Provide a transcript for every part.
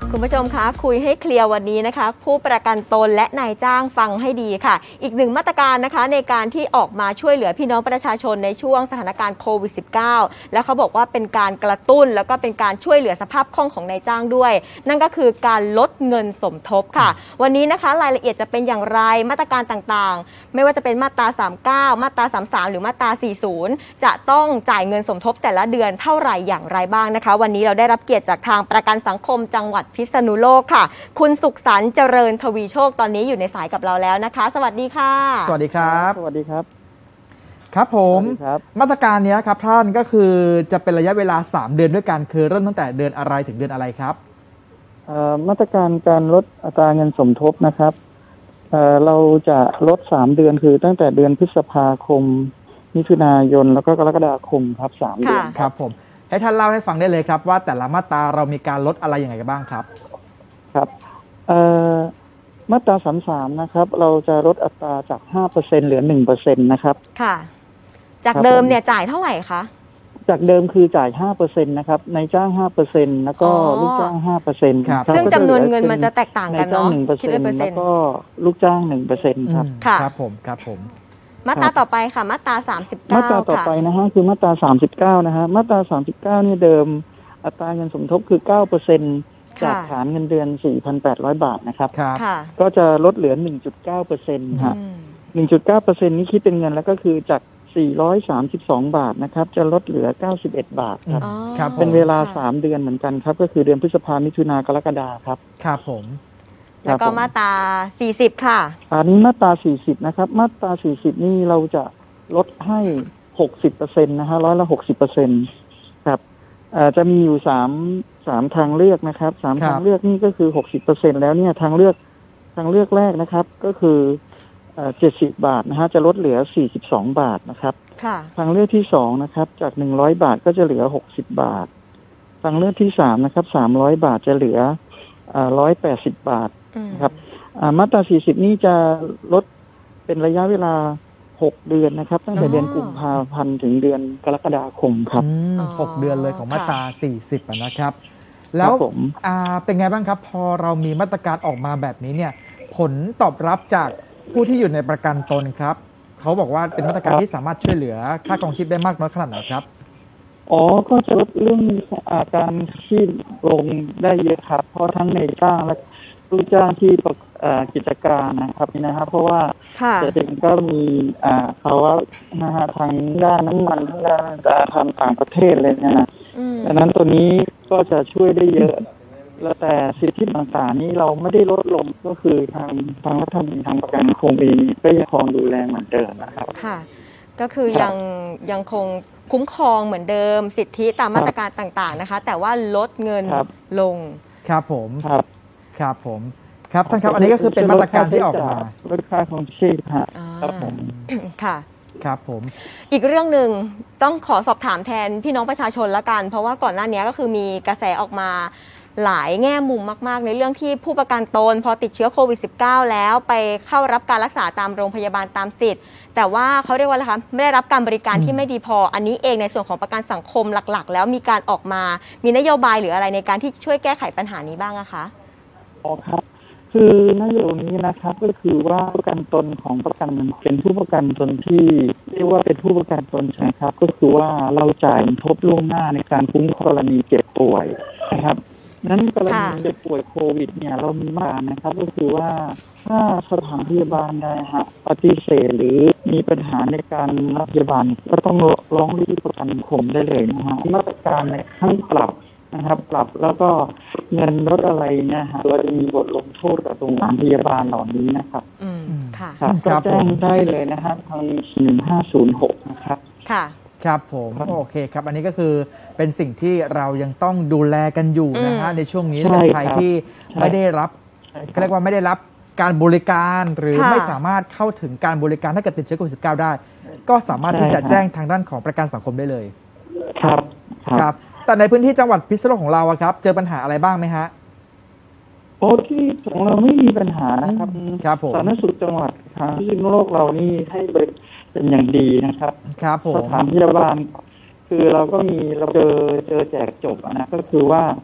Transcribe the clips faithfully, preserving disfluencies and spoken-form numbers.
คุณผู้ชมคะคุยให้เคลียร์วันนี้นะคะผู้ประกันตนและนายจ้างฟังให้ดีค่ะอีกหนึ่งมาตรการนะคะในการที่ออกมาช่วยเหลือพี่น้องประชาชนในช่วงสถานการณ์โควิด สิบเก้า และเขาบอกว่าเป็นการกระตุ้นแล้วก็เป็นการช่วยเหลือสภาพคล่องของนายจ้างด้วยนั่นก็คือการลดเงินสมทบค่ะวันนี้นะคะรายละเอียดจะเป็นอย่างไรมาตรการต่างๆไม่ว่าจะเป็นมาตราสามสิบเก้ามาตราสามสิบสามหรือมาตราสี่สิบจะต้องจ่ายเงินสมทบแต่ละเดือนเท่าไหร่อย่างไรบ้างนะคะวันนี้เราได้รับเกียรติจากทางประกันสังคมจังหวัดพิษณุโลกค่ะคุณสุขสันต์เจริญทวีโชคตอนนี้อยู่ในสายกับเราแล้วนะคะสวัสดีค่ะสวัสดีครับสวัสดีครับครับผมมาตรการนี้ครับท่านก็คือจะเป็นระยะเวลาสามเดือนด้วยกันคือเริ่มตั้งแต่เดือนอะไรถึงเดือนอะไรครับมาตรการการลดอัตราเงินสมทบนะครับเเราจะลดสามเดือนคือตั้งแต่เดือนพฤษภาคมมิถุนายนแล้วก็กรกฎาคมครับสามเดือนครับผมให้ท่านเล่าให้ฟังได้เลยครับว่าแต่ละมาตราเรามีการลดอะไรอย่างไรกันบ้างครับครับมาตราสามสิบสามนะครับเราจะลดอัตราจาก ห้าเปอร์เซ็นต์ เหลือ หนึ่งเปอร์เซ็นต์ นะครับค่ะจากเดิมเนี่ยจ่ายเท่าไหร่คะจากเดิมคือจ่าย ห้าเปอร์เซ็นต์ นะครับนายจ้าง ห้าเปอร์เซ็นต์ แล้วก็ลูกจ้าง ห้าเปอร์เซ็นต์ครับซึ่งจำนวนเงินมันจะแตกต่างกันเนาะคิดเป็นเปอร์เซ็นต์แล้วก็ลูกจ้าง หนึ่งเปอร์เซ็นต์ ครับครับผมครับผมมาตราต่อไปค่ะมาตราสามสิบเก้ามาตราต่อไปนะฮะคือมาตราสามสิบเก้านะฮะมาตราสามสิบเก้านี่เดิมอัตราเงินสมทบคือ เก้าเปอร์เซ็นต์ จากฐานเงินเดือน สี่พันแปดร้อย บาทนะครับก็จะลดเหลือ หนึ่งจุดเก้าเปอร์เซ็นต์ ฮะ หนึ่งจุดเก้าเปอร์เซ็นต์ นี้คิดเป็นเงินแล้วก็คือจากสี่ร้อยสามสิบสองบาทนะครับจะลดเหลือเก้าสิบเอ็ดบาทครับเป็นเวลาสามเดือนเหมือนกันครับก็คือเดือนพฤษภาคมมิถุนายนกรกฎาคมครับครับผมแล้วก็มาตราสี่สิบค่ะอันนี้มาตราสี่สิบนะครับมาตราสี่สิบนี่เราจะลดให้ หกสิบเปอร์เซ็นต์ นะฮะร้อยละ หกสิบเปอร์เซ็นต์ ครับอ่าจะมีอยู่สามสามทางเลือกนะครับสามทางเลือกนี่ก็คือ หกสิบเปอร์เซ็นต์ แล้วเนี่ยทางเลือกทางเลือกแรกนะครับก็คือเอ่อเจ็ดสิบบาทนะฮะจะลดเหลือสี่สิบสองบาทนะครับทางเลือกที่สองนะครับจากหนึ่งร้อยบาทก็จะเหลือหกสิบบาททางเลือกที่สามนะครับสามร้อยบาทจะเหลืออ่าหนึ่งร้อยแปดสิบบาทนะครับอ่ามาตราสี่สิบนี่จะลดเป็นระยะเวลาหกเดือนนะครับตั้งแต่เดือนกุมภาพันธ์ถึงเดือนกรกฎาคมครับหกเดือนเลยของมาตราสี่สิบนะครับแล้วอ่าเป็นไงบ้างครับพอเรามีมาตรการออกมาแบบนี้เนี่ยผลตอบรับจากผู้ที่อยู่ในประกันตนครับเขาบอกว่าเป็นมาตรการที่สามารถช่วยเหลือค่าครองชีพได้มากน้อยขนาดไหนครับอ๋อก็จะลดเรื่องการชีพลงได้เยอะครับเพราะทั้งนายจ้างและลูกจ้างที่กิจการนะครับนี่นะครับเพราะว่าแต่เด็กก็มีภาวะนะฮะทางด้านน้ำมันทางด้านทางต่างประเทศเลยนะดังนั้นตัวนี้ก็จะช่วยได้เยอะแล้วแต่สิทธิต่างๆนี้เราไม่ได้ลดลงก็คือทางทางรัฐบาลทางประกันสังคมเองก็ยังคงดูแลเหมือนเดิมนะครับค่ะก็คือยังยังคงคุ้มครองเหมือนเดิมสิทธิตามมาตรการต่างๆนะคะแต่ว่าลดเงินลงครับผมครับครับผมครับท่านครับอันนี้ก็คือเป็นมาตรการที่ออกมาลดค่าครองชีพครับผมค่ะครับผมอีกเรื่องหนึ่งต้องขอสอบถามแทนพี่น้องประชาชนละกันเพราะว่าก่อนหน้านี้ก็คือมีกระแสออกมาหลายแง่มุมมากๆในเรื่องที่ผู้ประกันตนพอติดเชื้อโควิด สิบเก้า แล้วไปเข้ารับการรักษาตามโรงพยาบาลตามสิทธิ์แต่ว่าเขาเรียกว่าอะไรคะไม่ได้รับการบริการที่ไม่ดีพออันนี้เองในส่วนของประกันสังคมหลักๆแล้วมีการออกมามีนโยบายหรืออะไรในการที่ช่วยแก้ไขปัญหานี้บ้างอะคะอ๋อครับคือนโยบายนี้นะครับก็คือว่าประกันตนของประกันเป็นผู้ประกันตนที่เรียกว่าเป็นผู้ประกันตนใช่ไหมครับก็คือว่าเราจ่ายทบล่วงหน้าในการคุ้มกรณีเจ็บป่วยนะครับนั้นกรณีเจ็บป่วยโควิดเนี่ยเรามีมานะครับก็คือว่าถ้าสถานพยาบาลใดฮะปฏิเสธหรือมีปัญหาในการรับพยาบาลก็ต้องร้องเรียนประกันสังคมได้เลยนะฮะมาตรการในทั้งปรับนะครับปรับแล้วก็เงินลดอะไรเนี่ยฮะเราจะมีบทลงโทษกับโรงพยาบาลเหล่านี้นะครับอืมค่ะก็แจ้งได้เลยนะฮะทางหนึ่งห้าศูนย์หกนะครับค่ะครับผมโอเคครับอันนี้ก็คือเป็นสิ่งที่เรายังต้องดูแลกันอยู่นะฮะในช่วงนี้เป็นใครที่ไม่ได้รับเรียกว่าไม่ได้รับการบริการหรือไม่สามารถเข้าถึงการบริการถ้าเกิดติดเชื้อโควิด สิบเก้า ได้ก็สามารถที่จะแจ้งทางด้านของประกันสังคมได้เลยครับครับแต่ในพื้นที่จังหวัดพิษณุโลกของเราครับเจอปัญหาอะไรบ้างไหมฮะโอ้ที่ของเราไม่มีปัญหานะครับครับผมสาธารณสุขจังหวัดทางพิษณุโลกเรานี่ให้บริเป็นอย่างดีนะครับครับผมสถานพยาบาลคือเราก็มีเราเจอเจอแจกจบนะก็คือว่า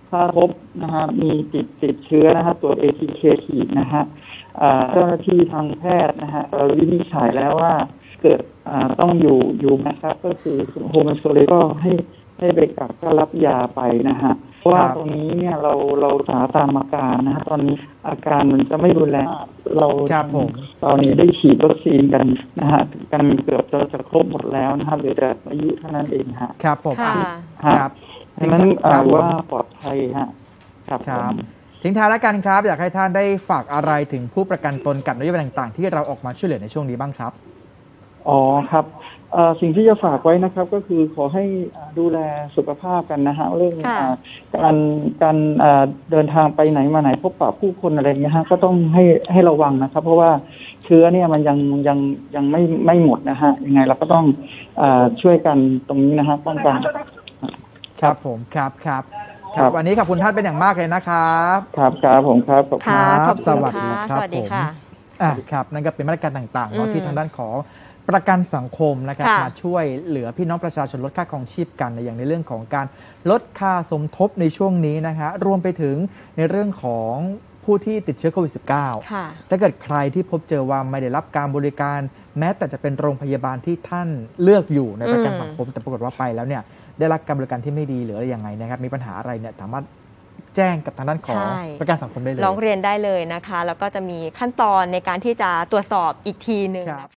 ถ้าพบนะฮะมีติดติดเชื้อนะฮะตรวจ เอ ที เค ขีดนะฮะเจ้าหน้าที่ทางแพทย์นะฮะเราวินิจฉัยแล้วว่าเกิดต้องอยู่อยู่นะครับก็คือโฮมไอโซเลก็ให้ให้ไปกักก็รับยาไปนะฮะเพราะว่าตรงนี้เนี่ยเราเราสาตามอาการนะฮะตอนนี้อาการมันจะไม่รุนแรงเราตอนนี้ได้ฉีดวัคซีนกันนะฮะกันเกือบจะจะครบหมดแล้วนะครับเหลือแต่อายุเท่านั้นเองฮะครับผมครับดังนั้นว่าปลอดภัยฮะครับครับทิ้งท้ายแล้วกันครับอยากให้ท่านได้ฝากอะไรถึงผู้ประกันตนกับนโยบายต่างๆที่เราออกมาช่วยเหลือในช่วงนี้บ้างครับอ๋อครับสิ่งที่จะฝากไว้นะครับก็คือขอให้ดูแลสุขภาพกันนะฮะเรื่องการการเดินทางไปไหนมาไหนพบปะผู้คนอะไรเงี้ยฮะก็ต้องให้ให้ระวังนะครับเพราะว่าเชื้อเนี่ยมันยังยังยังไม่ไม่หมดนะฮะยังไงเราก็ต้องช่วยกันตรงนี้นะฮะป้องกันครับผมครับครับครับวันนี้ขอบคุณท่านเป็นอย่างมากเลยนะครับครับครับผมครับขอบคุณครับสวัสดีครับสวัสดีค่ะอ่าครับนั่นก็เป็นมาตรการต่างๆเนาะที่ทางด้านของประกันสังคมนะครับมาช่วยเหลือพี่น้องประชาชนลดค่าครองชีพกันในอย่างในเรื่องของการลดค่าสมทบในช่วงนี้นะฮะรวมไปถึงในเรื่องของผู้ที่ติดเชื้อโควิด สิบเก้า ถ้าเกิดใครที่พบเจอว่าไม่ได้รับการบริการแม้แต่จะเป็นโรงพยาบาลที่ท่านเลือกอยู่ในประกันสังคมแต่ปรากฏว่าไปแล้วเนี่ยได้รับการบริการที่ไม่ดีหรืออะไรยังไงนะครับมีปัญหาอะไรเนี่ยสามารถแจ้งกับทางด้านของประกันสังคมได้เลยร้องเรียนได้เลยนะคะแล้วก็จะมีขั้นตอนในการที่จะตรวจสอบอีกทีหนึ่ง